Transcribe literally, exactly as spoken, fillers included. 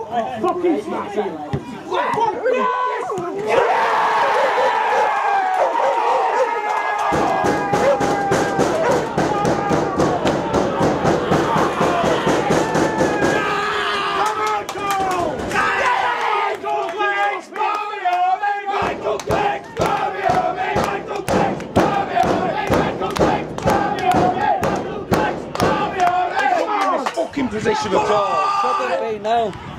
Fucking smash it! Position at all. Shouldn't be, no.